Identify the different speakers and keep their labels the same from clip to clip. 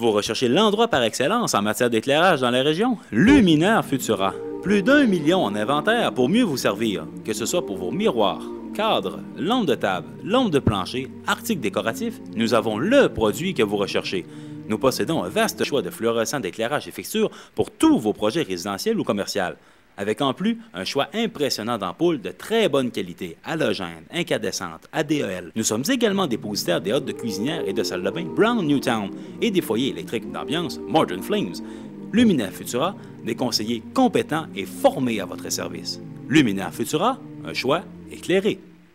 Speaker 1: Vous recherchez l'endroit par excellence en matière d'éclairage dans la région? Luminaire Futura. Plus d'1 million en inventaire pour mieux vous servir, que ce soit pour vos miroirs, cadres, lampes de table, lampes de plancher, articles décoratifs, nous avons le produit que vous recherchez. Nous possédons un vaste choix de fluorescents d'éclairage et fixtures pour tous vos projets résidentiels ou commerciaux. Avec en plus un choix impressionnant d'ampoules de très bonne qualité, halogènes, incandescentes, ADEL. Nous sommes également dépositaires des hôtes de cuisinière et de salle de bain Brown Newtown et des foyers électriques d'ambiance Modern Flames. Luminaire Futura, des conseillers compétents et formés à votre service. Luminaire Futura, un choix éclairé.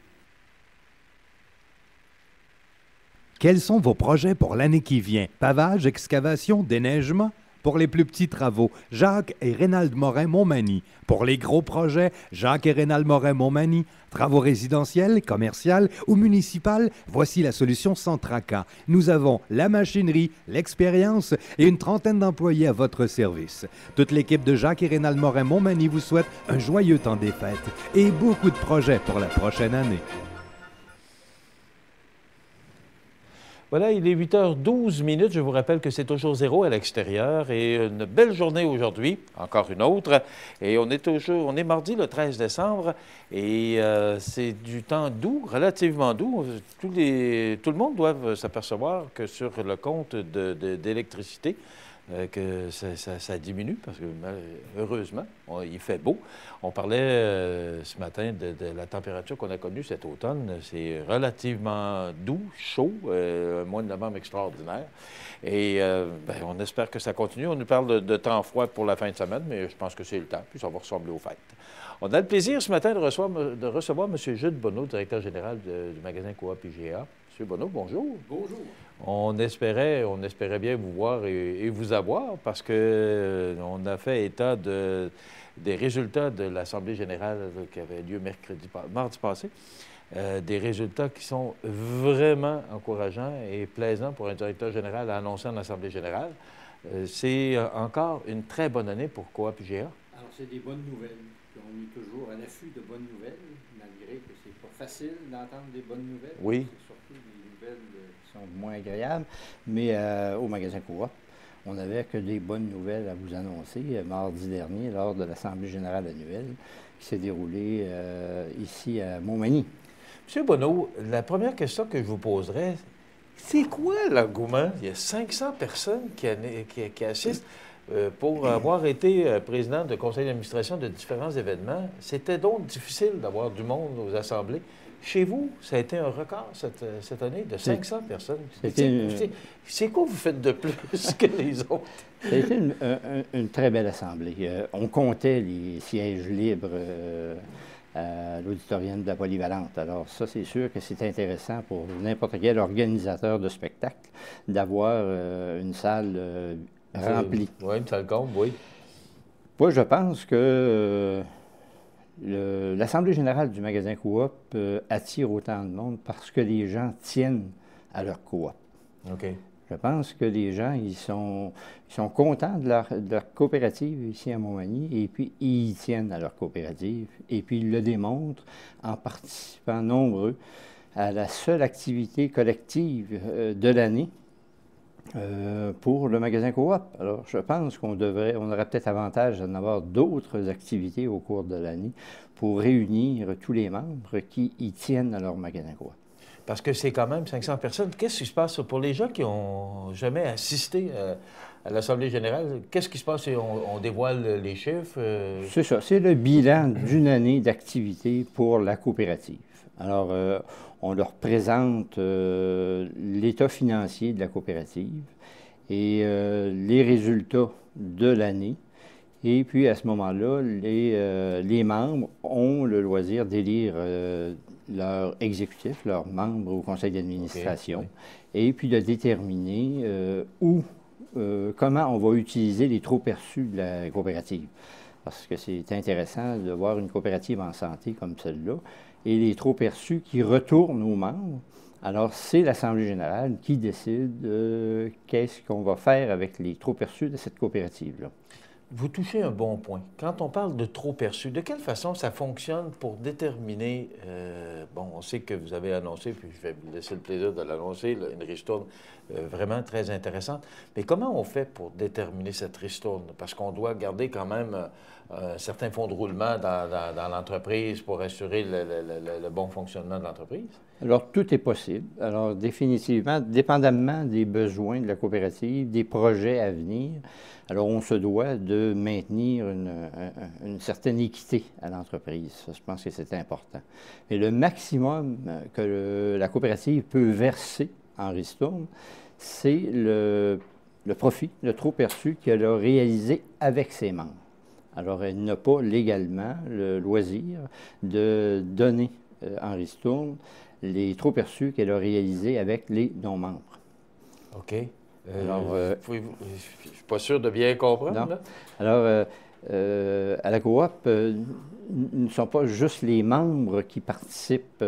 Speaker 2: Quels sont vos projets pour l'année qui vient? Pavage, excavation, déneigement? Pour les plus petits travaux, Jacques et Rénald Morin-Montmagny. Pour les gros projets, Jacques et Rénald Morin-Montmagny. Travaux résidentiels, commerciaux ou municipaux, voici la solution sans tracas. Nous avons la machinerie, l'expérience et une trentaine d'employés à votre service. Toute l'équipe de Jacques et Rénald Morin-Montmagny vous souhaite un joyeux temps des fêtes et beaucoup de projets pour la prochaine année.
Speaker 3: Voilà, il est 8h12. Je vous rappelle que c'est toujours zéro à l'extérieur et une belle journée aujourd'hui, encore une autre. Et on est mardi le 13 décembre et c'est du temps doux, relativement doux. Tout le monde doit s'apercevoir que sur le compte d'électricité, que ça diminue parce que, heureusement, il fait beau. On parlait ce matin de la température qu'on a connue cet automne. C'est relativement doux, chaud, un mois de novembre extraordinaire. Et on espère que ça continue. On nous parle de temps froid pour la fin de semaine, mais je pense que c'est le temps, puis ça va ressembler aux fêtes. On a le plaisir ce matin de recevoir M. Jude Bonneau, directeur général du magasin Coop IGA. M. Bonneau, bonjour.
Speaker 4: Bonjour.
Speaker 3: On espérait bien vous voir et vous avoir parce qu'on a fait état des résultats de l'Assemblée générale qui avait lieu mardi passé. Des résultats qui sont vraiment encourageants et plaisants pour un directeur général à annoncer en Assemblée générale. C'est encore une très bonne année pour Coop IGA.
Speaker 4: Alors, c'est des bonnes nouvelles. Puis on est toujours à l'affût de bonnes nouvelles, malgré que c'est pas facile d'entendre des bonnes nouvelles.
Speaker 3: Oui.
Speaker 4: C'est surtout des nouvelles qui sont moins agréables. Mais au magasin Coop, on n'avait que des bonnes nouvelles à vous annoncer mardi dernier lors de l'Assemblée générale annuelle qui s'est déroulée ici à Montmagny.
Speaker 3: M. Bonneau, la première question que je vous poserais, c'est quoi l'engouement? Il y a 500 personnes qui assistent. Pour avoir été président de conseil d'administration de différents événements, c'était donc difficile d'avoir du monde aux assemblées. Chez vous, ça a été un record cette année de 500 personnes. C'est quoi vous faites de plus que les autres?
Speaker 4: Ça a été une très belle assemblée. On comptait les sièges libres à l'auditorium de la Polyvalente. Alors ça, c'est sûr que c'est intéressant pour n'importe quel organisateur de spectacle d'avoir une salle rempli.
Speaker 3: Oui, une salle comble, oui.
Speaker 4: Moi, je pense que l'Assemblée générale du magasin Coop attire autant de monde parce que les gens tiennent à leur coop.
Speaker 3: OK.
Speaker 4: Je pense que les gens, ils sont contents de leur coopérative ici à Montmagny et puis ils tiennent à leur coopérative et puis ils le démontrent en participant nombreux à la seule activité collective de l'année pour le magasin Coop. Alors, je pense on aurait peut-être avantage d'en avoir d'autres activités au cours de l'année pour réunir tous les membres qui y tiennent à leur magasin Coop.
Speaker 3: Parce que c'est quand même 500 personnes. Qu'est-ce qui se passe pour les gens qui n'ont jamais assisté à l'Assemblée générale? Qu'est-ce qui se passe? On dévoile les chiffres?
Speaker 4: C'est ça. C'est le bilan d'une année d'activité pour la coopérative. Alors, on leur présente l'état financier de la coopérative et les résultats de l'année. Et puis, à ce moment-là, les membres ont le loisir d'élire leur exécutif, leurs membres au conseil d'administration, okay, oui, et puis de déterminer comment on va utiliser les trop perçus de la coopérative. Parce que c'est intéressant de voir une coopérative en santé comme celle-là, et les trop perçus qui retournent aux membres. Alors, c'est l'Assemblée générale qui décide qu'est-ce qu'on va faire avec les trop perçus de cette coopérative-là.
Speaker 3: Vous touchez un bon point. Quand on parle de trop perçu, de quelle façon ça fonctionne pour déterminer, bon, on sait que vous avez annoncé, puis je vais vous laisser le plaisir de l'annoncer, là, une ristourne vraiment très intéressante, mais comment on fait pour déterminer cette ristourne? Parce qu'on doit garder quand même un certain fonds de roulement dans l'entreprise pour assurer le bon fonctionnement de l'entreprise?
Speaker 4: Alors, tout est possible. Alors, définitivement, dépendamment des besoins de la coopérative, des projets à venir, alors on se doit de maintenir une certaine équité à l'entreprise. Ça, je pense que c'est important. Et le maximum que la coopérative peut verser en ristourne, c'est le profit, le trop perçu qu'elle a réalisé avec ses membres. Alors, elle n'a pas légalement le loisir de donner en ristourne les trop perçus qu'elle a réalisés avec les non-membres.
Speaker 3: OK.
Speaker 4: Alors,
Speaker 3: je ne suis pas sûr de bien comprendre. Là.
Speaker 4: Alors, à la coop, ne sont pas juste les membres qui participent,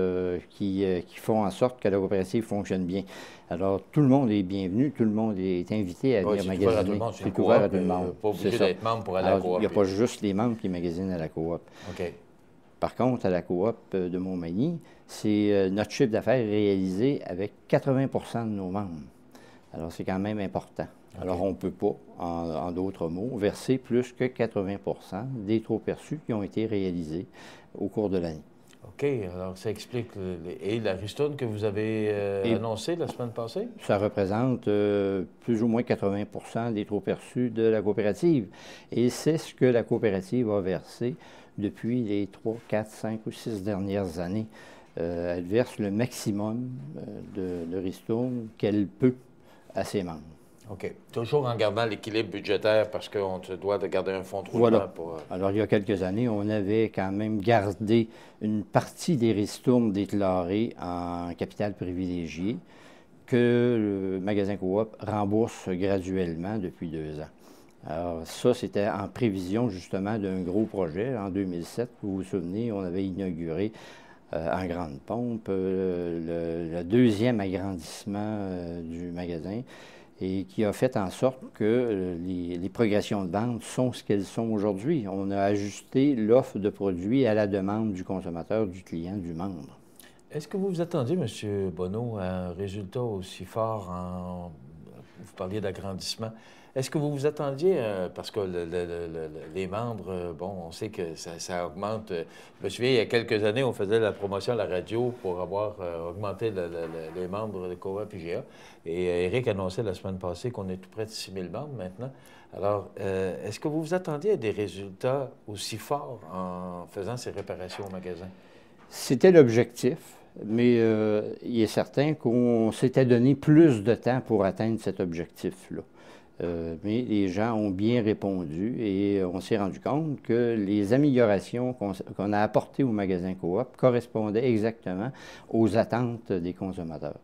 Speaker 4: qui font en sorte que la coopérative fonctionne bien. Alors, tout le monde est bienvenu, tout le monde est invité à venir magasiner.
Speaker 3: C'est ouvert à tout le monde. Pas obligé d'être membre pour aller à la coop.
Speaker 4: Il n'y a pas juste les membres qui magasinent à la coop.
Speaker 3: OK.
Speaker 4: Par contre, à la coop de Montmagny, c'est notre chiffre d'affaires réalisé avec 80 de nos membres. Alors, c'est quand même important. Okay. Alors, on ne peut pas, en d'autres mots, verser plus que 80 des trop perçus qui ont été réalisés au cours de l'année.
Speaker 3: OK. Alors, ça explique. Et la ristourne que vous avez annoncée la semaine passée? Ça
Speaker 4: représente plus ou moins 80 des trop perçus de la coopérative. Et c'est ce que la coopérative a versé depuis les 3, 4, 5 ou 6 dernières années. Elle verse le maximum de ristourne qu'elle peut à ses membres.
Speaker 3: OK. Toujours en gardant l'équilibre budgétaire parce qu'on se doit de garder un fonds de roulement.
Speaker 4: Voilà.
Speaker 3: Pour...
Speaker 4: Alors, il y a quelques années, on avait quand même gardé une partie des ristournes déclarées en capital privilégié que le magasin Coop rembourse graduellement depuis 2 ans. Alors, ça, c'était en prévision justement d'un gros projet. En 2007, vous vous souvenez, on avait inauguré en grande pompe le 2e agrandissement du magasin et qui a fait en sorte que les progressions de vente sont ce qu'elles sont aujourd'hui. On a ajusté l'offre de produits à la demande du consommateur, du client, du membre.
Speaker 3: Est-ce que vous vous attendiez, M. Bonneau, à un résultat aussi fort vous parliez d'agrandissement. Est-ce que vous vous attendiez, parce que les membres, bon, on sait que ça augmente. Je me souviens, il y a quelques années, on faisait la promotion à la radio pour avoir augmenté les membres de Coop IGA. Et Éric annonçait la semaine passée qu'on est tout près de 6 000 membres maintenant. Alors, est-ce que vous vous attendiez à des résultats aussi forts en faisant ces réparations au magasin?
Speaker 4: C'était l'objectif. Mais il est certain qu'on s'était donné plus de temps pour atteindre cet objectif-là. Mais les gens ont bien répondu et on s'est rendu compte que les améliorations qu'on a apportées au magasin Coop correspondaient exactement aux attentes des consommateurs.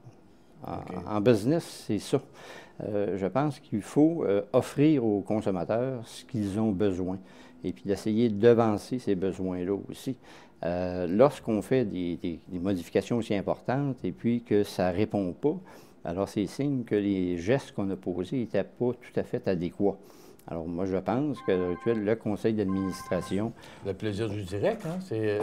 Speaker 4: En business, c'est ça. Je pense qu'il faut offrir aux consommateurs ce qu'ils ont besoin et puis d'essayer de devancer ces besoins-là aussi. Lorsqu'on fait des modifications aussi importantes et puis que ça ne répond pas, alors c'est signe que les gestes qu'on a posés n'étaient pas tout à fait adéquats. Alors moi, je pense qu'à l'heure actuelle, le conseil d'administration...
Speaker 3: Le plaisir du direct, hein? C'est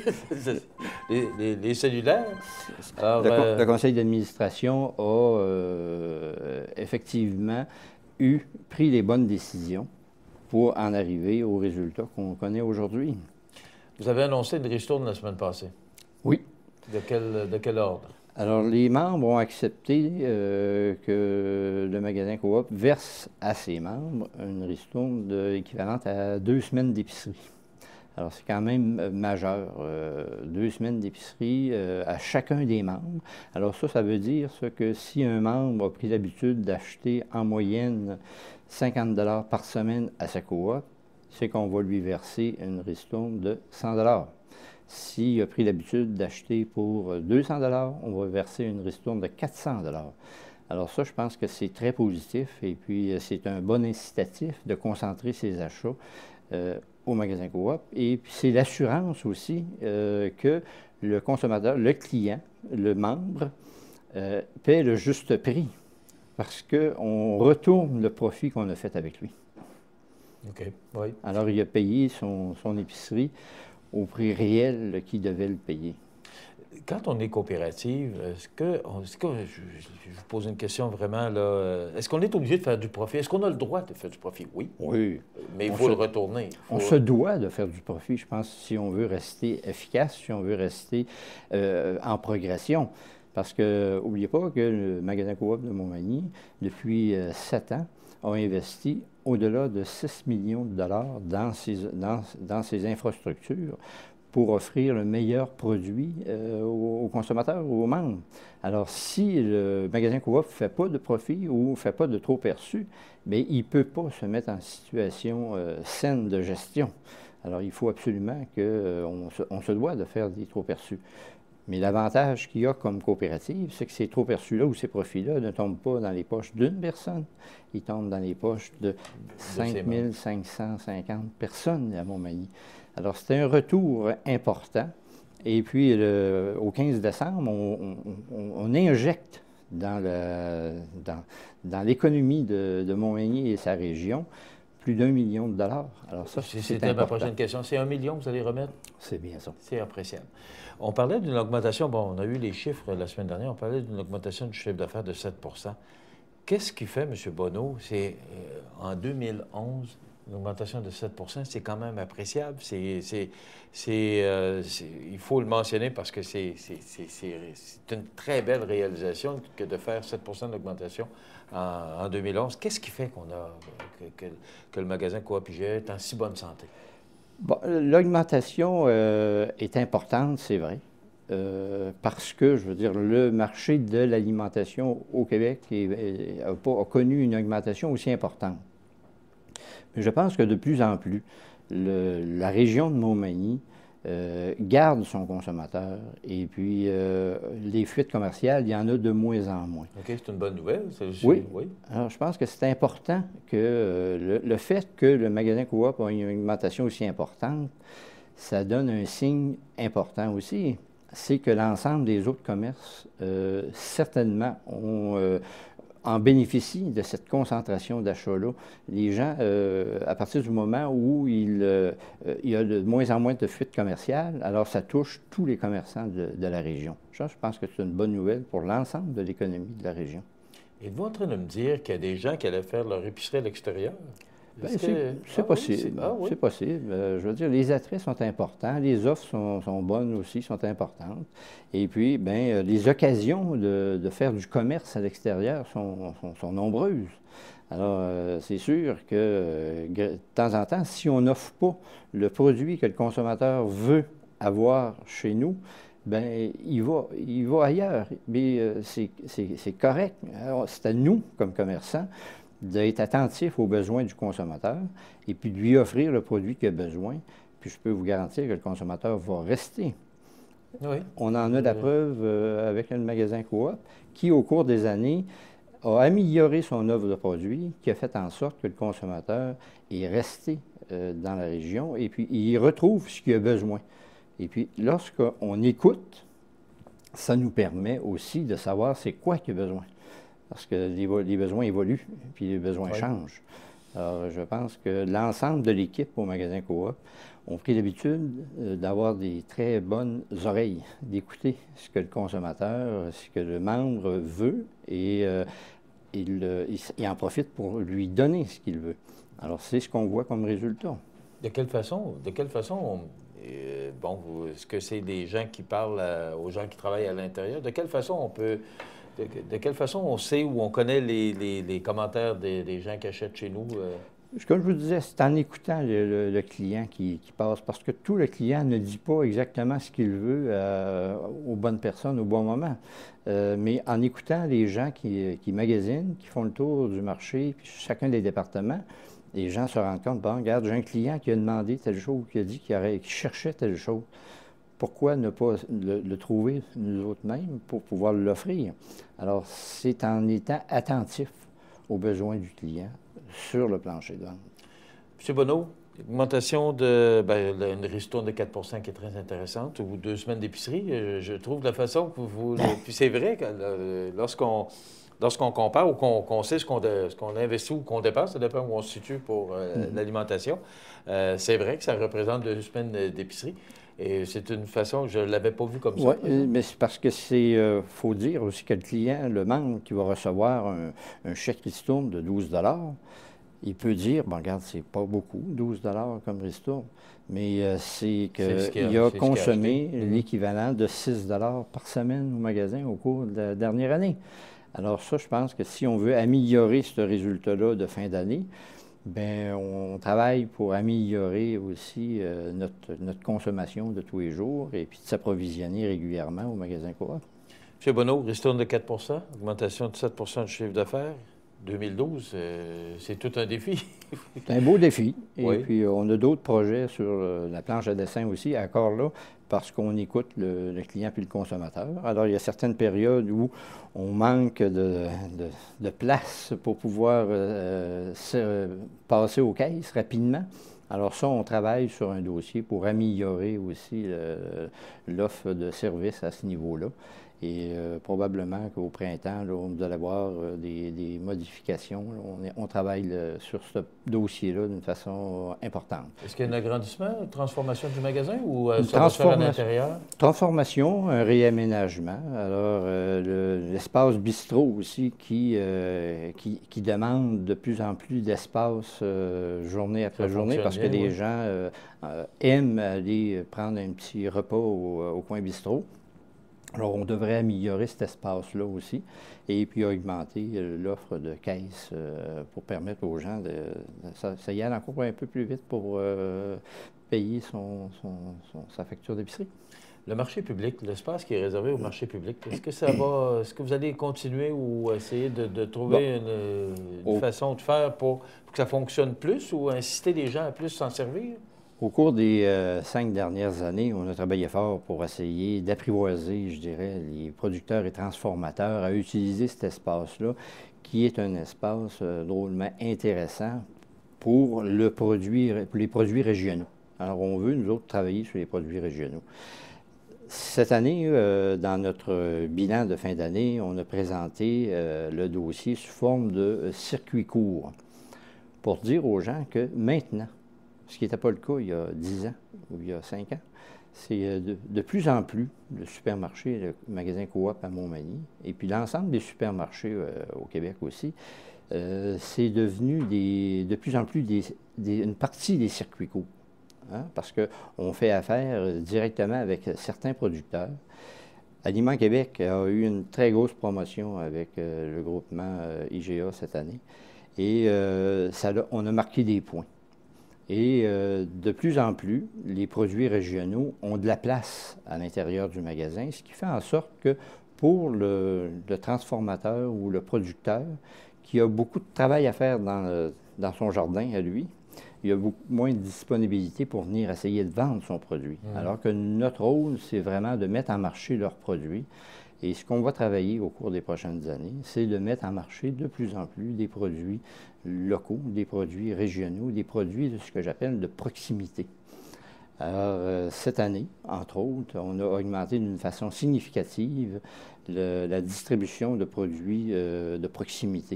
Speaker 3: les cellulaires. Alors,
Speaker 4: le conseil d'administration a effectivement pris les bonnes décisions pour en arriver aux résultats qu'on connaît aujourd'hui.
Speaker 3: Vous avez annoncé une ristourne la semaine passée.
Speaker 4: Oui.
Speaker 3: De quel ordre?
Speaker 4: Alors, les membres ont accepté que le magasin Coop verse à ses membres une ristourne équivalente à 2 semaines d'épicerie. Alors, c'est quand même majeur. 2 semaines d'épicerie à chacun des membres. Alors, ça veut dire que si un membre a pris l'habitude d'acheter en moyenne 50 $ par semaine à sa coop, c'est qu'on va lui verser une ristourne de 100 $. S'il a pris l'habitude d'acheter pour 200 $, on va verser une ristourne de 400 $. Alors ça, je pense que c'est très positif et puis c'est un bon incitatif de concentrer ses achats au magasin Coop. Et puis c'est l'assurance aussi que le consommateur, le client, le membre, paie le juste prix parce qu'on retourne le profit qu'on a fait avec lui.
Speaker 3: OK, oui.
Speaker 4: Alors, il a payé son épicerie au prix réel qu'il devait le payer.
Speaker 3: Quand on est coopérative, je vous pose une question vraiment, là, est-ce qu'on est obligé de faire du profit? Est-ce qu'on a le droit de faire du profit? Oui.
Speaker 4: Oui.
Speaker 3: Mais il faut le retourner.
Speaker 4: On se doit de faire du profit, je pense, si on veut rester efficace, si on veut rester en progression. Parce que, n'oubliez pas que le magasin Coop de Montmagny, depuis 7 ans, a investi au-delà de 6 millions de dollars dans ses infrastructures pour offrir le meilleur produit aux consommateurs ou aux membres. Alors, si le magasin Coop ne fait pas de profit ou ne fait pas de trop perçu, bien, il ne peut pas se mettre en situation saine de gestion. Alors, il faut absolument qu'on se doit de faire des trop perçus. Mais l'avantage qu'il y a comme coopérative, c'est que ces trop perçus-là ou ces profits-là ne tombent pas dans les poches d'une personne, ils tombent dans les poches de 5 550 personnes à Montmagny. Alors, c'est un retour important. Et puis, au 15 décembre, on injecte dans l'économie de Montmagny et sa région plus d'1 million de dollars. Alors ça,
Speaker 3: c'était ma prochaine question. C'est 1 million que vous allez remettre?
Speaker 4: C'est bien ça.
Speaker 3: C'est appréciable. On parlait d'une augmentation, bon, on a eu les chiffres la semaine dernière, on parlait d'une augmentation du chiffre d'affaires de 7 %. Qu'est-ce qui fait, M. Bonneau, c'est en 2011, une augmentation de 7 %, c'est quand même appréciable. Il faut le mentionner parce que c'est une très belle réalisation que de faire 7 % d'augmentation en 2011. Qu'est-ce qui fait que le magasin Coop IGA est en si bonne santé?
Speaker 4: Bon, l'augmentation est importante, c'est vrai, parce que, je veux dire, le marché de l'alimentation au Québec a connu une augmentation aussi importante. Mais je pense que de plus en plus, la région de Montmagny garde son consommateur et puis les fuites commerciales, il y en a de moins en moins.
Speaker 3: OK, c'est une bonne nouvelle.
Speaker 4: Oui. Alors, je pense que c'est important que le fait que le magasin Coop a une augmentation aussi importante, ça donne un signe important aussi. C'est que l'ensemble des autres commerces, certainement, en bénéficient de cette concentration d'achats-là. Les gens, à partir du moment où il y a de moins en moins de fuites commerciales, alors ça touche tous les commerçants de la région. Ça, je pense que c'est une bonne nouvelle pour l'ensemble de l'économie de la région.
Speaker 3: Êtes-vous en train de me dire qu'il y a des gens qui allaient faire leur épicerie à l'extérieur?
Speaker 4: C'est possible.
Speaker 3: Oui?
Speaker 4: C'est possible. Je veux dire, les attraits sont importants, les offres sont bonnes aussi, sont importantes. Et puis, bien, les occasions de faire du commerce à l'extérieur sont nombreuses. Alors, c'est sûr que de temps en temps, si on n'offre pas le produit que le consommateur veut avoir chez nous, bien, il va ailleurs. Mais c'est correct. C'est à nous, comme commerçants, d'être attentif aux besoins du consommateur et puis de lui offrir le produit qu'il a besoin. Puis je peux vous garantir que le consommateur va rester.
Speaker 3: Oui.
Speaker 4: On en a la preuve avec le magasin Coop qui, au cours des années, a amélioré son offre de produits, qui a fait en sorte que le consommateur est resté dans la région et puis il retrouve ce qu'il a besoin. Et puis, lorsqu'on écoute, ça nous permet aussi de savoir c'est quoi qu'il a besoin. Parce que les besoins évoluent, puis les besoins changent. Alors, je pense que l'ensemble de l'équipe au magasin Coop ont pris l'habitude d'avoir des très bonnes oreilles, d'écouter ce que le consommateur, ce que le membre veut, et il en profite pour lui donner ce qu'il veut. Alors, c'est ce qu'on voit comme résultat.
Speaker 3: De quelle façon, est-ce que c'est des gens qui parlent aux gens qui travaillent à l'intérieur? De quelle façon on peut... De quelle façon on sait ou on connaît les commentaires des gens qui achètent chez nous?
Speaker 4: Comme je vous disais, c'est en écoutant le client qui passe, parce que tout le client ne dit pas exactement ce qu'il veut aux bonnes personnes au bon moment. Mais en écoutant les gens qui magasinent, qui font le tour du marché, puis chacun des départements, les gens se rendent compte, bon, regarde, j'ai un client qui a demandé telle chose, qui a dit qu'il cherchait telle chose. Pourquoi ne pas le trouver nous autres mêmes pour pouvoir l'offrir? Alors, c'est en étant attentif aux besoins du client sur le plancher de vente.
Speaker 3: M. Bonneau, Augmentation une ristourne de 4 qui est très intéressante, ou 2 semaines d'épicerie. Je trouve de la façon que vous... Puis c'est vrai que lorsqu'on compare ou qu'on sait ce qu'on investit ou qu'on dépense, ça dépend où on se situe pour l'alimentation, c'est vrai que ça représente 2 semaines d'épicerie. Et c'est une façon, je ne l'avais pas vu comme ça.
Speaker 4: Oui, mais c'est parce que faut dire aussi que le client, le membre qui va recevoir un chèque ristourne de 12 il peut dire, bon, regarde, c'est pas beaucoup, 12 comme ristourne, mais c'est qu'il a consommé l'équivalent de 6 par semaine au magasin au cours de la dernière année. Alors ça, je pense que si on veut améliorer ce résultat-là de fin d'année, bien, on travaille pour améliorer aussi notre consommation de tous les jours et puis de s'approvisionner régulièrement au magasin Coop.
Speaker 3: M. Bonneau, ristourne de 4 augmentation de 7 du chiffre d'affaires. 2012, c'est tout un défi.
Speaker 4: C'est un beau défi. Et
Speaker 3: oui.
Speaker 4: puis, on a d'autres projets sur la planche à dessin aussi, encore là, parce qu'on écoute le client puis le consommateur. Alors, il y a certaines périodes où on manque de place pour pouvoir passer aux caisses rapidement. Alors ça, on travaille sur un dossier pour améliorer aussi l'offre de services à ce niveau-là. Et probablement qu'au printemps, là, vous allez voir des modifications. Là, on travaille sur ce dossier-là d'une façon importante.
Speaker 3: Est-ce qu'il y a un agrandissement, une transformation du magasin ou ça va se faire à l'intérieur?
Speaker 4: Transformation, un réaménagement. Alors, l'espace bistrot aussi qui demande de plus en plus d'espace journée après journée parce que les gens aiment aller prendre un petit repas au coin bistrot. Alors, on devrait améliorer cet espace-là aussi et puis augmenter l'offre de caisses pour permettre aux gens ça y aller encore un peu plus vite pour payer sa facture d'épicerie.
Speaker 3: Le marché public, l'espace qui est réservé au marché public, est-ce que vous allez continuer ou essayer de trouver une façon de faire pour que ça fonctionne plus ou inciter les gens à plus s'en servir?
Speaker 4: Au cours des 5 dernières années, on a travaillé fort pour essayer d'apprivoiser, je dirais, les producteurs et transformateurs à utiliser cet espace-là, qui est un espace drôlement intéressant pour les produits régionaux. Alors, on veut, nous autres, travailler sur les produits régionaux. Cette année, dans notre bilan de fin d'année, on a présenté le dossier sous forme de circuit court pour dire aux gens que maintenant, ce qui n'était pas le cas il y a 10 ans ou il y a 5 ans, c'est de plus en plus le supermarché, le magasin Coop à Montmagny, et puis l'ensemble des supermarchés au Québec aussi, c'est devenu de plus en plus une partie des circuits courts. Hein, parce qu'on fait affaire directement avec certains producteurs. Aliments Québec a eu une très grosse promotion avec le groupement IGA cette année, et on a marqué des points. Et de plus en plus, les produits régionaux ont de la place à l'intérieur du magasin, ce qui fait en sorte que pour le transformateur ou le producteur, qui a beaucoup de travail à faire dans son jardin à lui, il y a beaucoup moins de disponibilité pour venir essayer de vendre son produit. Alors que notre rôle, c'est vraiment de mettre en marché leurs produits. Et ce qu'on va travailler au cours des prochaines années, c'est de mettre en marché de plus en plus des produits locaux, des produits régionaux, des produits de ce que j'appelle de proximité. Alors, cette année, entre autres, on a augmenté d'une façon significative la distribution de produits de proximité,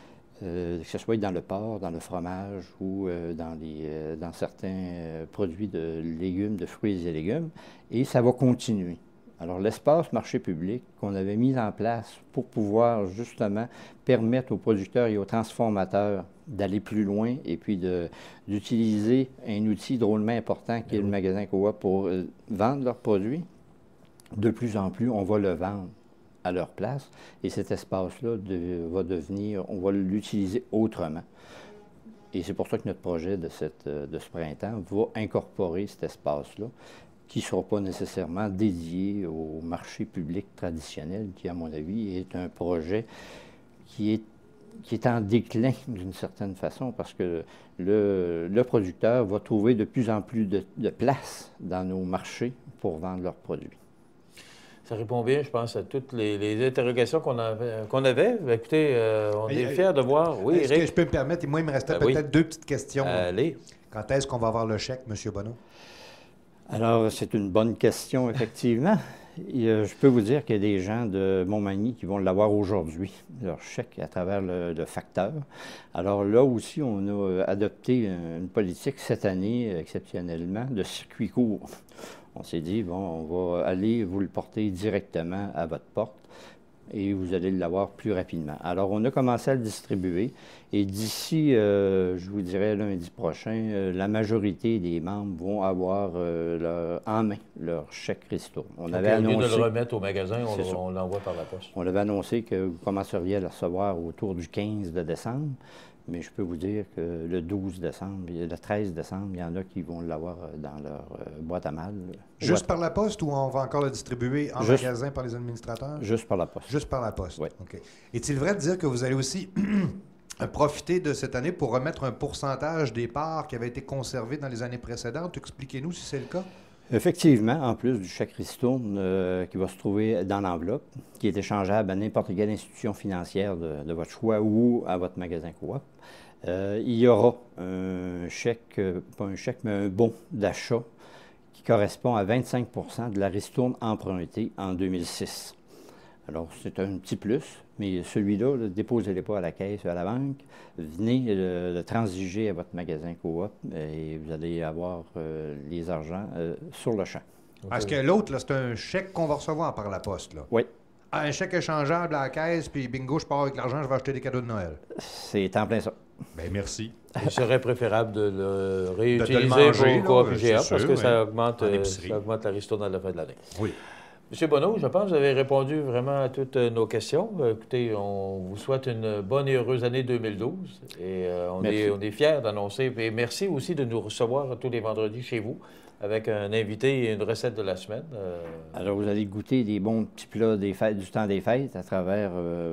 Speaker 4: que ce soit dans le porc, dans le fromage ou dans certains produits de légumes, de fruits et légumes, et ça va continuer. Alors, l'espace marché public qu'on avait mis en place pour pouvoir justement permettre aux producteurs et aux transformateurs d'aller plus loin et puis d'utiliser un outil drôlement important qui est le magasin Coop pour vendre leurs produits, de plus en plus, on va le vendre à leur place et cet espace-là on va l'utiliser autrement. Et c'est pour ça que notre projet de ce printemps va incorporer cet espace-là, qui ne sera pas nécessairement dédié au marché public traditionnel, qui, à mon avis, est un projet qui est en déclin d'une certaine façon, parce que le producteur va trouver de plus en plus de place dans nos marchés pour vendre leurs produits.
Speaker 3: Ça répond bien, je pense, à toutes les interrogations qu'on avait. Écoutez, on est fiers de voir. Oui,
Speaker 2: est-ce que je peux me permettre? Et moi, il me restait peut-être 2 petites questions.
Speaker 3: Allez.
Speaker 2: Quand est-ce qu'on va avoir le chèque, M. Bonneau?
Speaker 4: Alors, c'est une bonne question, effectivement. Je peux vous dire qu'il y a des gens de Montmagny qui vont l'avoir aujourd'hui, leur chèque à travers le facteur. Alors là aussi, on a adopté une politique cette année, exceptionnellement, de circuit court. On s'est dit, bon, on va aller vous le porter directement à votre porte et vous allez l'avoir plus rapidement. Alors, on a commencé à le distribuer et d'ici, je vous dirais, lundi prochain, la majorité des membres vont avoir en main leur chèque Ristourne. On avait annoncé,
Speaker 3: au lieu de le remettre au magasin, on l'envoie par la poste.
Speaker 4: On avait annoncé que vous commenceriez à le recevoir autour du 15 de décembre, mais je peux vous dire que le 12 décembre, le 13 décembre, il y en a qui vont l'avoir dans leur boîte à mal.
Speaker 2: Juste par la poste ou on va encore le distribuer en magasin par les administrateurs?
Speaker 4: Juste par la poste.
Speaker 2: Juste par la poste,
Speaker 4: oui.
Speaker 2: OK. Est-il vrai de dire que vous allez aussi profiter de cette année pour remettre un pourcentage des parts qui avaient été conservées dans les années précédentes? Expliquez-nous si c'est le cas.
Speaker 4: Effectivement, en plus du chèque Ristourne qui va se trouver dans l'enveloppe, qui est échangeable à n'importe quelle institution financière de votre choix ou à votre magasin Coop, il y aura un chèque, pas un chèque, mais un bon d'achat qui correspond à 25 de la ristourne empruntée en 2006. Alors, c'est un petit plus, mais celui-là, déposez-le pas à la caisse ou à la banque. Venez le transiger à votre magasin Coop et vous allez avoir les argents sur le champ.
Speaker 2: Parce que l'autre, c'est un chèque qu'on va recevoir par la poste, là.
Speaker 4: Oui.
Speaker 2: Un chèque échangeable à la caisse, puis bingo, je pars avec l'argent, je vais acheter des cadeaux de Noël.
Speaker 4: C'est en plein ça.
Speaker 2: Bien, merci.
Speaker 3: Il serait préférable de le réutiliser
Speaker 2: manger,
Speaker 3: pour Coop
Speaker 2: là,
Speaker 3: IGA
Speaker 2: c'est
Speaker 3: parce
Speaker 2: sûr,
Speaker 3: que ça augmente la ristourne à la fin de l'année.
Speaker 2: Oui.
Speaker 3: Monsieur Bonneau, je pense que vous avez répondu vraiment à toutes nos questions. Écoutez, on vous souhaite une bonne et heureuse année 2012. Et on est fiers d'annoncer. Et merci aussi de nous recevoir tous les vendredis chez vous avec un invité et une recette de la semaine.
Speaker 4: Alors, vous allez goûter des bons petits plats des fêtes, du temps des fêtes à travers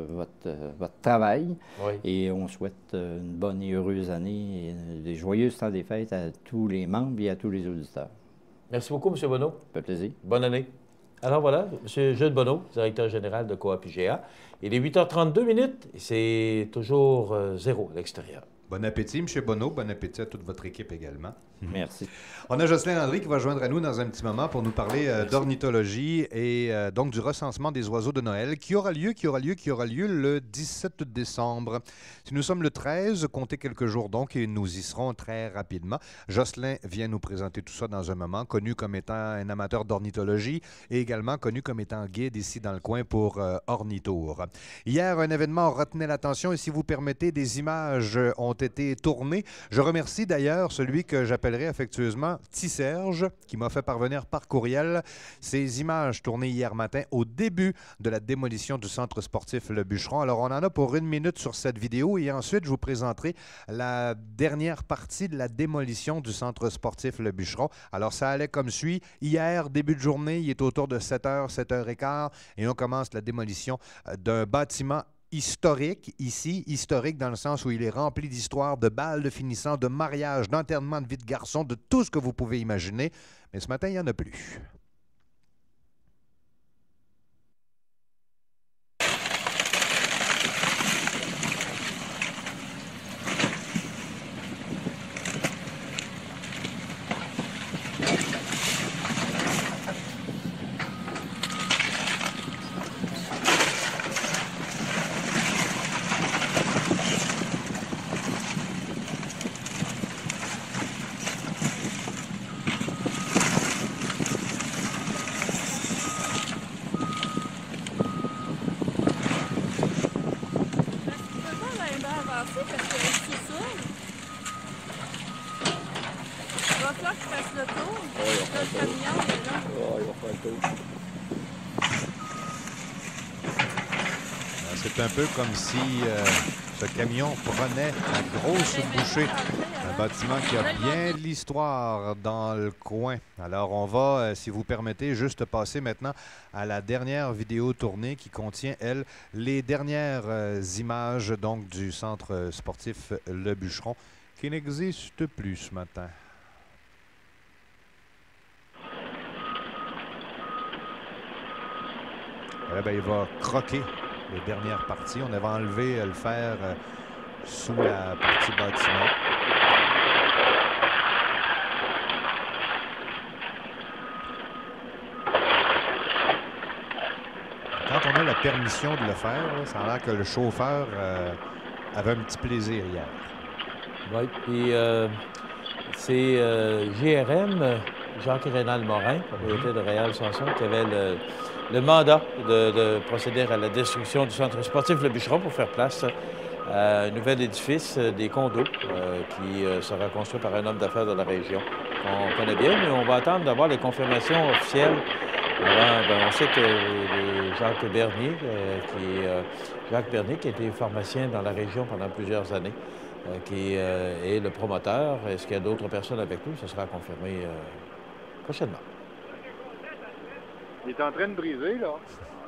Speaker 4: votre travail.
Speaker 3: Oui.
Speaker 4: Et on souhaite une bonne et heureuse année et des joyeux temps des fêtes à tous les membres et à tous les auditeurs.
Speaker 3: Merci beaucoup, M. Bonneau.
Speaker 4: Ça fait plaisir.
Speaker 3: Bonne année. Alors voilà, M. Jules Bonneau, directeur général de Coop IGA. Il est 8h32 et c'est toujours zéro à l'extérieur.
Speaker 2: Bon appétit, M. Bonneau. Bon appétit à toute votre équipe également.
Speaker 4: Merci.
Speaker 2: On a Jocelyn Landry qui va joindre à nous dans un petit moment pour nous parler d'ornithologie et donc du recensement des oiseaux de Noël qui aura lieu le 17 décembre. Si nous sommes le 13, comptez quelques jours donc et nous y serons très rapidement. Jocelyn vient nous présenter tout ça dans un moment, connu comme étant un amateur d'ornithologie et également connu comme étant guide ici dans le coin pour Ornitour. Hier, un événement retenait l'attention et si vous permettez, des images ont été tournées. Je remercie d'ailleurs celui que j'appellerai affectueusement Petit Serge, qui m'a fait parvenir par courriel ces images tournées hier matin au début de la démolition du centre sportif Le Bûcheron. Alors, on en a pour 1 minute sur cette vidéo et ensuite, je vous présenterai la dernière partie de la démolition du centre sportif Le Bûcheron. Alors, ça allait comme suit. Hier, début de journée, il est autour de 7h, 7h15 et on commence la démolition d'un bâtiment historique ici, historique dans le sens où il est rempli d'histoires, de balles de finissant, de mariages, d'enterrements de vie de garçon, de tout ce que vous pouvez imaginer. Mais ce matin, il n'y en a plus. C'est un peu comme si ce camion prenait la grosse bouchée. Un bâtiment qui a bien de l'histoire dans le coin. Alors, on va, si vous permettez, juste passer maintenant à la dernière vidéo tournée qui contient, elle, les dernières images donc du centre sportif Le Bûcheron qui n'existe plus ce matin. Là, ben, il va croquer les dernières parties. On avait enlevé le fer sous la partie bâtiment. permission de le faire. Là. Ça a l'air que le chauffeur avait un petit plaisir hier.
Speaker 3: Oui, puis c'est GRM, Jacques Rénal Morin, propriétaire de Réal Sanson, qui avait le mandat de procéder à la destruction du centre sportif Le Bûcheron pour faire place à un nouvel édifice des condos qui sera construit par un homme d'affaires de la région qu'on connaît bien, mais on va attendre d'avoir les confirmations officielles. On sait que Jacques Bernier, Jacques Bernier, qui a été pharmacien dans la région pendant plusieurs années, qui est le promoteur. Est-ce qu'il y a d'autres personnes avec lui? Ce sera confirmé prochainement.
Speaker 5: Il est en train de briser, là.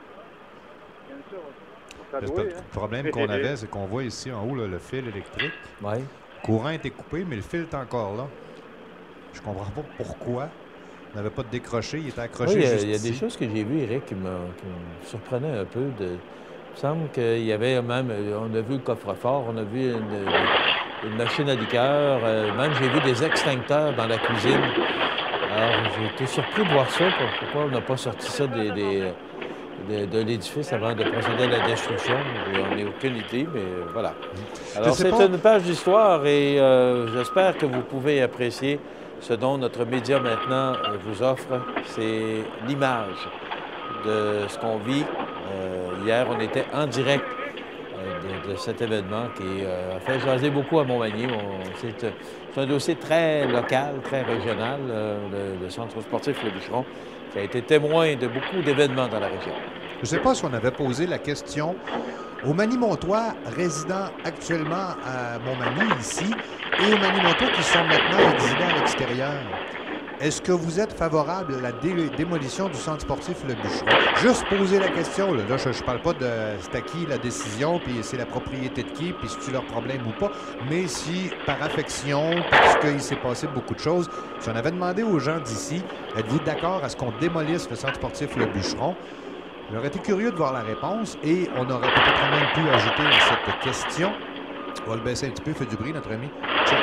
Speaker 2: Le problème qu'on avait, c'est qu'on voit ici en haut là, le fil électrique.
Speaker 3: Oui.
Speaker 2: Le courant était coupé, mais le fil est encore là. Je comprends pas pourquoi. On n'avait pas de décroché, il était accroché juste
Speaker 3: il y a des
Speaker 2: ici.
Speaker 3: choses que j'ai vues, Éric, qui me surprenaient un peu. Il me semble qu'il y avait même... On a vu le coffre-fort, on a vu une machine à liqueur, même j'ai vu des extincteurs dans la cuisine. Alors, j'ai été surpris de voir ça. Pourquoi on n'a pas sorti ça de l'édifice avant de procéder à la destruction? On n'a aucune idée, mais voilà. Alors, c'est une page d'histoire et j'espère que vous pouvez apprécier ce dont notre média maintenant vous offre. C'est l'image de ce qu'on vit. Hier, on était en direct de cet événement qui a fait jaser beaucoup à Montmagny. C'est un dossier très local, très régional, le centre sportif Le Bûcheron, qui a été témoin de beaucoup d'événements dans la région.
Speaker 2: Je ne sais pas si on avait posé la question aux Manimontois résidant actuellement à Montmagny, ici, et aux Manimontois qui sont maintenant résidents à l'extérieur. Est-ce que vous êtes favorable à la démolition du centre sportif Le Bûcheron? Juste poser la question. Là, je ne parle pas de c'est à qui la décision, puis c'est la propriété de qui, puis c'est-tu leur problème ou pas. Mais si, par affection, parce qu'il s'est passé beaucoup de choses, si on avait demandé aux gens d'ici, êtes-vous d'accord à ce qu'on démolisse le centre sportif Le Bûcheron? J'aurais été curieux de voir la réponse et on aurait peut-être même pu ajouter à cette question. On va le baisser un petit peu, fait du bruit, notre ami. Tiens.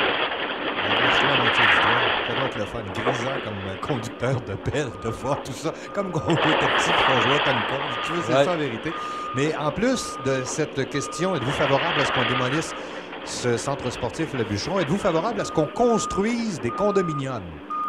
Speaker 2: Ça doit être le fun, grisant comme conducteur de pelle, de fort, tout ça. Comme quand on était petit et qu'on jouait à Tanko. Tu veux, c'est ça en vérité. Mais en plus de cette question, êtes-vous favorable à ce qu'on démolisse ce centre sportif Le Bûcheron? Êtes-vous favorable à ce qu'on construise des condominiums?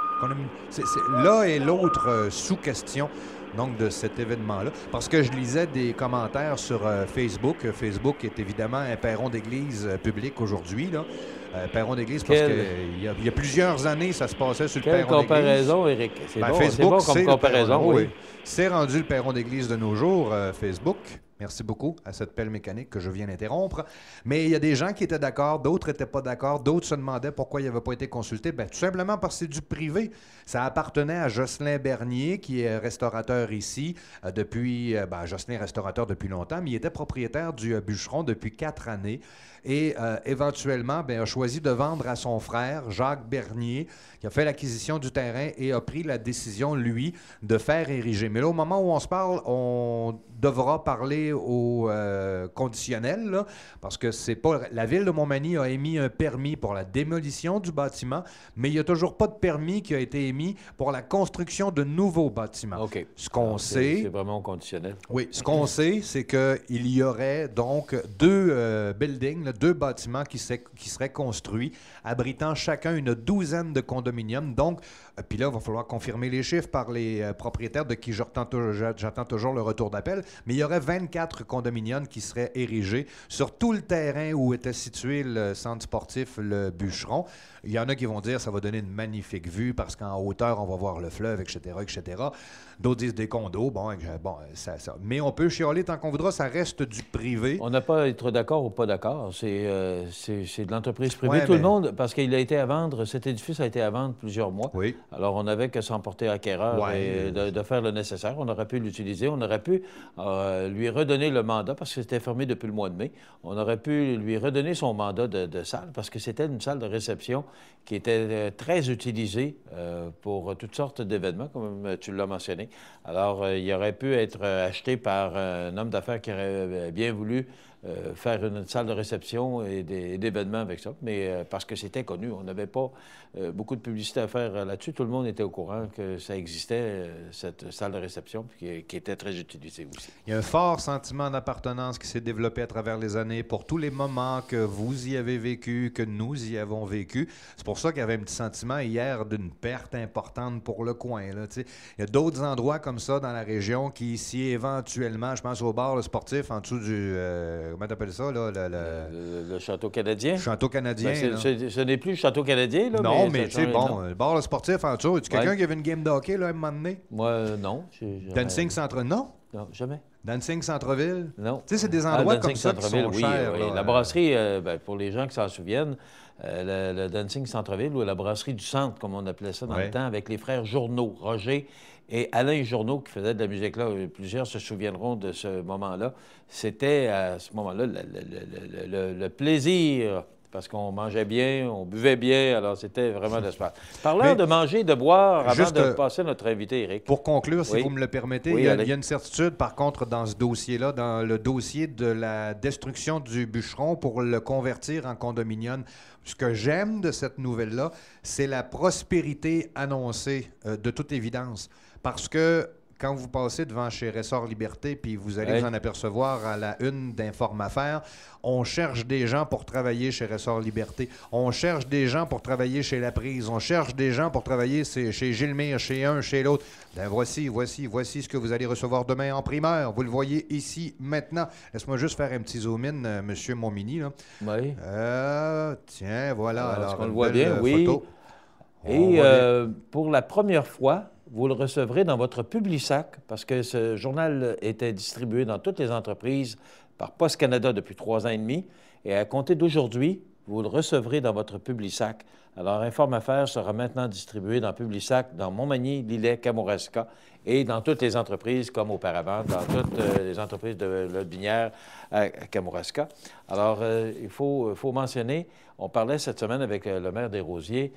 Speaker 2: C'est l'un et l'autre sous-question donc de cet événement-là. Parce que je lisais des commentaires sur Facebook. Facebook est évidemment un perron d'église public aujourd'hui. Perron d'église parce qu'il y a plusieurs années, ça se passait sur le perron d'église. Quelle
Speaker 3: comparaison, Éric? C'est bon comme comparaison, oui.
Speaker 2: C'est rendu le perron d'église de nos jours, Facebook. Merci beaucoup à cette pelle mécanique que je viens d'interrompre. Mais il y a des gens qui étaient d'accord, d'autres n'étaient pas d'accord, d'autres se demandaient pourquoi il n'avait pas été consulté. Bien, tout simplement parce que c'est du privé. Ça appartenait à Jocelyn Bernier, qui est restaurateur ici depuis... Jocelyn est restaurateur depuis longtemps, mais il était propriétaire du Bûcheron depuis 4 années. Et éventuellement, a choisi de vendre à son frère, Jacques Bernier, qui a fait l'acquisition du terrain et a pris la décision, lui, de faire ériger. Mais là, au moment où on se parle, on devra parler au conditionnel, là, parce que c'est pas... La Ville de Montmagny a émis un permis pour la démolition du bâtiment, mais il n'y a toujours pas de permis qui a été émis pour la construction de nouveaux bâtiments.
Speaker 3: OK.
Speaker 2: Ce qu'on sait...
Speaker 3: C'est vraiment conditionnel.
Speaker 2: Oui. Ce qu'on sait, c'est qu'il y aurait donc 2 buildings, 2 bâtiments qui seraient construits, abritant chacun une 12aine de condominiums. Donc, puis là, il va falloir confirmer les chiffres par les propriétaires de qui j'attends toujours le retour d'appel. Mais il y aurait 24 condominiums qui seraient érigés sur tout le terrain où était situé le centre sportif Le Bûcheron. Il y en a qui vont dire que ça va donner une magnifique vue parce qu'en hauteur, on va voir le fleuve, etc., etc. D'autres disent des condos. Ça. Mais on peut chialer tant qu'on voudra, ça reste du privé.
Speaker 3: On n'a pas à être d'accord ou pas d'accord. C'est de l'entreprise privée.
Speaker 2: Ouais,
Speaker 3: Tout le monde, parce qu'il a été à vendre, cet édifice a été à vendre plusieurs mois.
Speaker 2: Oui.
Speaker 3: Alors, on n'avait qu'à s'en porter acquéreur et de faire le nécessaire. On aurait pu l'utiliser. On aurait pu lui redonner le mandat parce que c'était fermé depuis le mois de mai. On aurait pu lui redonner son mandat de salle parce que c'était une salle de réception qui était très utilisée pour toutes sortes d'événements, comme tu l'as mentionné. Alors, il aurait pu être acheté par un homme d'affaires qui aurait bien voulu faire une salle de réception et d'événements avec ça, mais parce que c'était connu. On n'avait pas beaucoup de publicité à faire là-dessus. Tout le monde était au courant que ça existait, cette salle de réception, puis qui était très utilisée aussi.
Speaker 2: Il y a un fort sentiment d'appartenance qui s'est développé à travers les années pour tous les moments que vous y avez vécu, que nous y avons vécu. C'est pour ça qu'il y avait un petit sentiment hier d'une perte importante pour le coin. Là, il y a d'autres endroits comme ça dans la région qui, si éventuellement, je pense au bar sportif en dessous du... comment t'appelles ça, là?
Speaker 3: Le Château canadien.
Speaker 2: Château canadien.
Speaker 3: Ben, ce n'est plus le Château canadien, là.
Speaker 2: Non, mais tu sais, bon, le bar sportif en dessous. Es-tu quelqu'un qui avait une game de hockey, là, à un moment donné?
Speaker 3: Moi, non.
Speaker 2: Dancing Centre... Non?
Speaker 3: Non, jamais.
Speaker 2: Dancing Centre-Ville?
Speaker 3: Non.
Speaker 2: Tu sais, c'est des endroits comme ça qui sont
Speaker 3: oui,
Speaker 2: chers.
Speaker 3: Oui.
Speaker 2: Là,
Speaker 3: la brasserie, pour les gens qui s'en souviennent, le Dancing Centre-Ville, ou la brasserie du centre, comme on appelait ça dans le temps, avec les frères Journeau, Roger et Alain Journeau, qui faisaient de la musique là. Plusieurs se souviendront de ce moment-là. C'était, à ce moment-là, le plaisir, parce qu'on mangeait bien, on buvait bien, alors c'était vraiment l'espace. Parlant de manger et de boire, avant de passer notre invité, Éric.
Speaker 2: Pour conclure, si vous me le permettez,
Speaker 3: Oui,
Speaker 2: il y a une certitude, par contre, dans ce dossier-là, dans le dossier de la destruction du bûcheron pour le convertir en condominium. Ce que j'aime de cette nouvelle-là, c'est la prospérité annoncée, de toute évidence. Parce que quand vous passez devant chez Ressort Liberté, puis vous allez vous en apercevoir à la une d'Informe Affaires, on cherche des gens pour travailler chez Ressort Liberté. On cherche des gens pour travailler chez La Prise. On cherche des gens pour travailler chez Gilmire, chez un, chez l'autre. Ben voici ce que vous allez recevoir demain en primeur. Vous le voyez ici, maintenant. Laisse-moi juste faire un petit zoom-in, Monsieur Montmini. Là.
Speaker 3: Oui.
Speaker 2: Tiens, voilà. Alors,
Speaker 3: on le voit bien, oui.
Speaker 2: Photo.
Speaker 3: Et pour la première fois, vous le recevrez dans votre Publisac, parce que ce journal était distribué dans toutes les entreprises par Poste Canada depuis 3 ans et demi. Et à compter d'aujourd'hui, vous le recevrez dans votre Publisac. Alors, Informe Affaires sera maintenant distribué dans Publisac, dans Montmagny, Lillet, Kamouraska et dans toutes les entreprises comme auparavant, dans toutes les entreprises de Lotbinière à Kamouraska. Alors, il faut mentionner, on parlait cette semaine avec le maire des Rosiers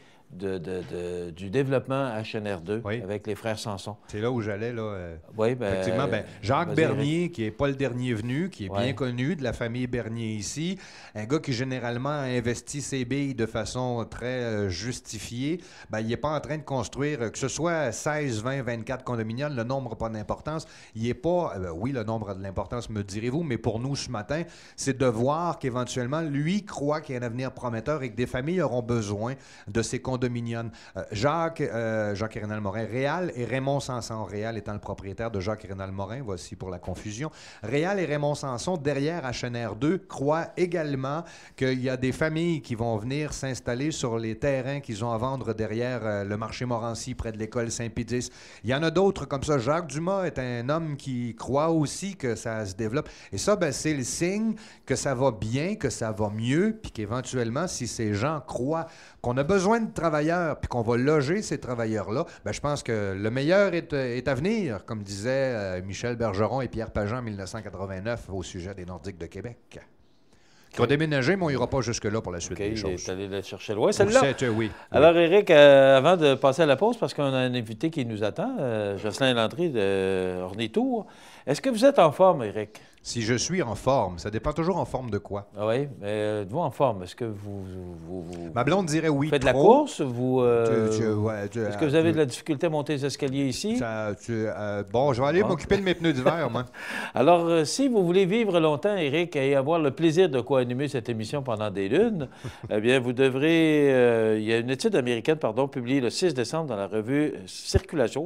Speaker 3: du développement HNR2 avec les frères Sanson.
Speaker 2: C'est là où j'allais, là.
Speaker 3: Oui, bien...
Speaker 2: Effectivement, Jacques Bernier, qui n'est pas le dernier venu, qui est bien connu, de la famille Bernier ici, un gars qui généralement investi ses billes de façon très justifiée, il n'est pas en train de construire, que ce soit 16, 20, 24 condominiales, le nombre n'a pas d'importance. Il n'est pas... oui, le nombre a de l'importance, me direz-vous, mais pour nous, ce matin, c'est de voir qu'éventuellement, lui croit qu'il y a un avenir prometteur et que des familles auront besoin de ces condominiales. Jacques et Rénal Morin, Réal et Raymond Sanson. Réal étant le propriétaire de Jacques et Rénal Morin, voici pour la confusion. Réal et Raymond Sanson, derrière HNR2, croient également qu'il y a des familles qui vont venir s'installer sur les terrains qu'ils ont à vendre derrière le marché Morancy, près de l'école Saint-Pédis. Il y en a d'autres comme ça. Jacques Dumas est un homme qui croit aussi que ça se développe. Et ça, c'est le signe que ça va bien, que ça va mieux, puis qu'éventuellement, si ces gens croient qu'on a besoin de travailleurs puis qu'on va loger ces travailleurs-là, je pense que le meilleur est à venir, comme disaient Michel Bergeron et Pierre Pageant en 1989 au sujet des Nordiques de Québec. Qui ont déménagé, mais on n'ira pas jusque-là pour la suite des choses.
Speaker 3: Il est allé la chercher loin, celle-là.
Speaker 2: Oui.
Speaker 3: Alors, Éric, avant de passer à la pause, parce qu'on a un invité qui nous attend, Jocelyn Landry de Ornitour, est-ce que vous êtes en forme, Éric?
Speaker 2: Si je suis en forme, ça dépend toujours en forme de quoi.
Speaker 3: Ah oui, mais êtes-vous en forme? Est-ce que vous
Speaker 2: Ma blonde dirait oui.
Speaker 3: Faites de la course? Est-ce que vous avez de la difficulté à monter les escaliers ici?
Speaker 2: Bon, je vais aller m'occuper de mes pneus d'hiver, moi.
Speaker 3: Alors, si vous voulez vivre longtemps, Éric, et avoir le plaisir de co-animer cette émission pendant des lunes, eh bien, vous devrez... il y a une étude américaine, publiée le 6 décembre dans la revue Circulation,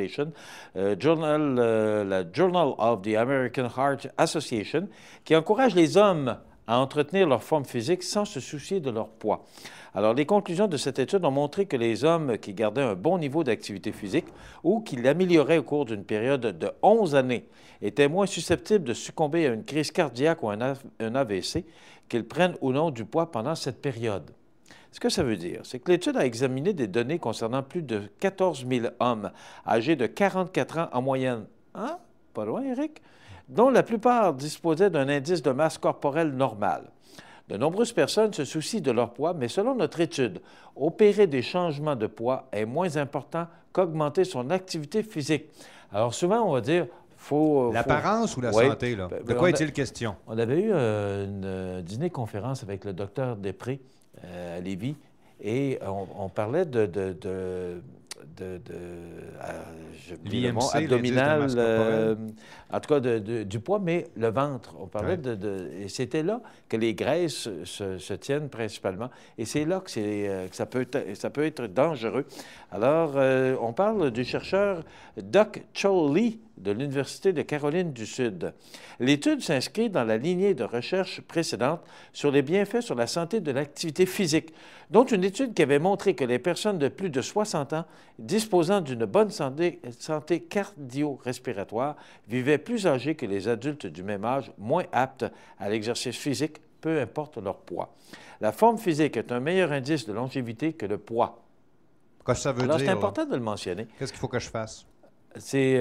Speaker 3: la Journal of the American Heart Association, qui encourage les hommes à entretenir leur forme physique sans se soucier de leur poids. Alors, les conclusions de cette étude ont montré que les hommes qui gardaient un bon niveau d'activité physique ou qui l'amélioraient au cours d'une période de 11 années étaient moins susceptibles de succomber à une crise cardiaque ou un AVC, qu'ils prennent ou non du poids pendant cette période. Ce que ça veut dire, c'est que l'étude a examiné des données concernant plus de 14 000 hommes âgés de 44 ans en moyenne. Hein? Pas loin, Éric? Dont la plupart disposaient d'un indice de masse corporelle normal. De nombreuses personnes se soucient de leur poids, mais selon notre étude, opérer des changements de poids est moins important qu'augmenter son activité physique. Alors souvent, on va dire,
Speaker 2: L'apparence ou la
Speaker 3: Oui.
Speaker 2: santé, là? De quoi est-il question?
Speaker 3: On avait eu une dîner-conférence avec le docteur Després à Lévis et on parlait j'oublie le mot, abdominal, en tout cas du poids, mais le ventre. On parlait et c'était là que les graisses se tiennent principalement. Et c'est là que ça peut être dangereux. Alors, on parle du chercheur Doc Chol-Lee de l'Université de Caroline du Sud. L'étude s'inscrit dans la lignée de recherche précédente sur les bienfaits sur la santé de l'activité physique, dont une étude qui avait montré que les personnes de plus de 60 ans disposant d'une bonne santé cardio-respiratoire vivaient plus âgées que les adultes du même âge, moins aptes à l'exercice physique, peu importe leur poids. La forme physique est un meilleur indice de longévité que le poids.
Speaker 2: Qu'est-ce que ça veut dire?
Speaker 3: Alors, c'est important de le mentionner.
Speaker 2: Qu'est-ce qu'il faut que je fasse?
Speaker 3: C'est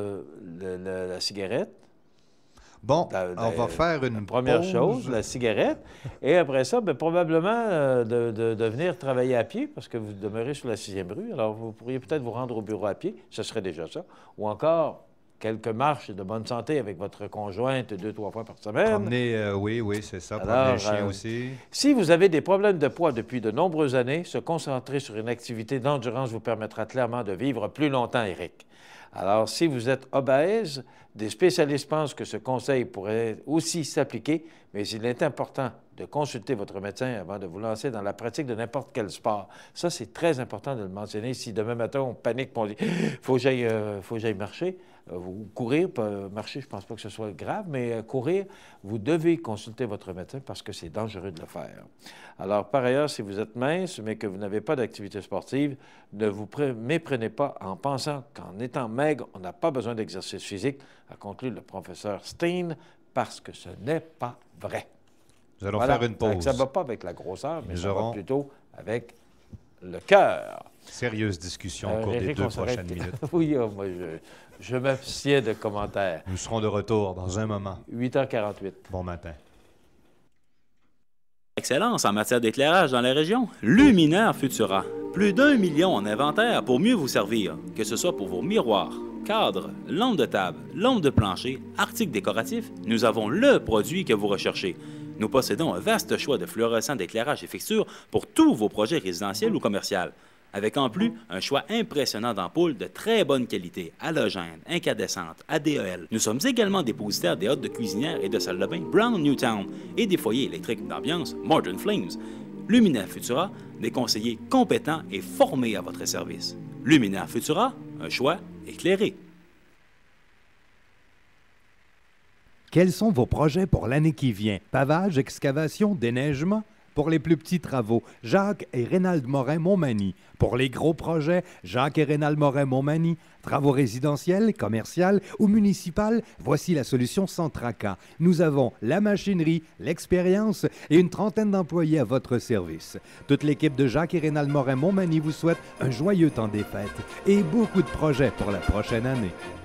Speaker 3: la cigarette.
Speaker 2: Bon, on va faire une
Speaker 3: première
Speaker 2: pause.
Speaker 3: chose, la cigarette. Et après ça, bien, probablement de venir travailler à pied, parce que vous demeurez sur la 6e rue. Alors, vous pourriez peut-être vous rendre au bureau à pied. Ce serait déjà ça. Ou encore, quelques marches de bonne santé avec votre conjointe 2-3 fois par semaine.
Speaker 2: Promener, oui, c'est ça. Promener le chien aussi.
Speaker 3: Si vous avez des problèmes de poids depuis de nombreuses années, se concentrer sur une activité d'endurance vous permettra clairement de vivre plus longtemps, Éric. Alors, si vous êtes obèse, des spécialistes pensent que ce conseil pourrait aussi s'appliquer, mais il est important de consulter votre médecin avant de vous lancer dans la pratique de n'importe quel sport. Ça, c'est très important de le mentionner. Si demain matin, on panique et on dit « faut que j'aille marcher », ou courir, marcher, je ne pense pas que ce soit grave, mais courir, vous devez consulter votre médecin parce que c'est dangereux de le faire. Alors, par ailleurs, si vous êtes mince, mais que vous n'avez pas d'activité sportive, ne vous méprenez pas en pensant qu'en étant maigre, on n'a pas besoin d'exercice physique, a conclu le professeur Steen, parce que ce n'est pas vrai.
Speaker 2: Nous allons faire une pause.
Speaker 3: Ça ne va pas avec la grosseur, mais ça va plutôt avec le cœur.
Speaker 2: Sérieuse discussion au cours des 2 prochaines minutes.
Speaker 3: Oui, moi, je m'abstiens de commentaires.
Speaker 2: Nous serons de retour dans un moment.
Speaker 3: 8h48.
Speaker 2: Bon matin.
Speaker 1: Excellence en matière d'éclairage dans la région. Luminaire Futura. Plus d'1 million en inventaire pour mieux vous servir, que ce soit pour vos miroirs, cadres, lampes de table, lampes de plancher, articles décoratifs, nous avons le produit que vous recherchez. Nous possédons un vaste choix de fluorescents d'éclairage et fixtures pour tous vos projets résidentiels ou commerciaux, avec en plus un choix impressionnant d'ampoules de très bonne qualité, halogènes, incandescentes, ADEL. Nous sommes également dépositaires des hottes de cuisinière et de salle de bain Brown Newtown et des foyers électriques d'ambiance Modern Flames. Luminaire Futura, des conseillers compétents et formés à votre service. Luminaire Futura, un choix éclairé.
Speaker 2: Quels sont vos projets pour l'année qui vient? Pavage, excavation, déneigement? Pour les plus petits travaux, Jacques et Rénald Morin-Montmagny. Pour les gros projets, Jacques et Rénald Morin-Montmagny. Travaux résidentiels, commerciaux ou municipaux, voici la solution sans tracas. Nous avons la machinerie, l'expérience et une trentaine d'employés à votre service. Toute l'équipe de Jacques et Rénald Morin-Montmagny vous souhaite un joyeux temps des fêtes et beaucoup de projets pour la prochaine année.